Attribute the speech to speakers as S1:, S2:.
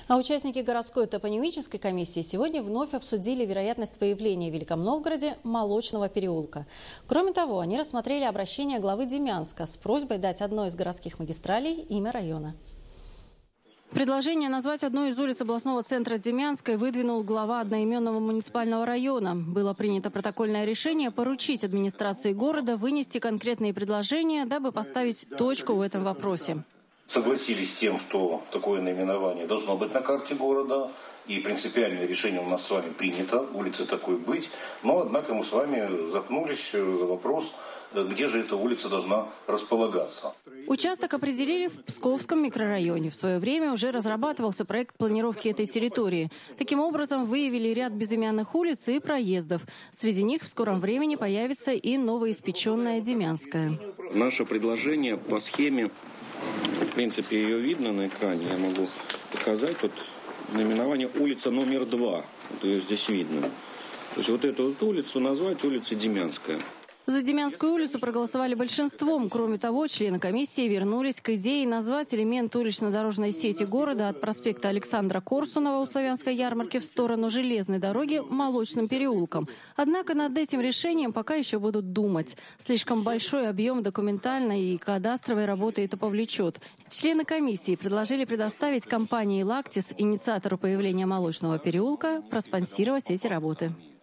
S1: А участники городской топонимической комиссии сегодня вновь обсудили вероятность появления в Великом Новгороде молочного переулка. Кроме того, они рассмотрели обращение главы Демянска с просьбой дать одной из городских магистралей имя района. Предложение назвать одну из улиц областного центра Демянской выдвинул глава одноименного муниципального района. Было принято протокольное решение поручить администрации города вынести конкретные предложения, дабы поставить точку в этом вопросе.
S2: Согласились с тем, что такое наименование должно быть на карте города, и принципиальное решение у нас с вами принято, улице такой быть. Но, однако, мы с вами запнулись за вопрос, где же эта улица должна располагаться.
S1: Участок определили в Псковском микрорайоне. В свое время уже разрабатывался проект планировки этой территории. Таким образом, выявили ряд безымянных улиц и проездов. Среди них в скором времени появится и новоиспеченная Демянская.
S3: Наше предложение по схеме, в принципе, ее видно на экране, я могу показать. Тут наименование улица номер 2, вот ее здесь видно. То есть вот эту вот улицу назвать улицей Демянская.
S1: За Демянскую улицу проголосовали большинством. Кроме того, члены комиссии вернулись к идее назвать элемент улично-дорожной сети города от проспекта Александра Корсунова у Славянской ярмарки в сторону железной дороги Молочным переулком. Однако над этим решением пока еще будут думать. Слишком большой объем документальной и кадастровой работы это повлечет. Члены комиссии предложили предоставить компании «Лактис», инициатору появления Молочного переулка, проспонсировать эти работы.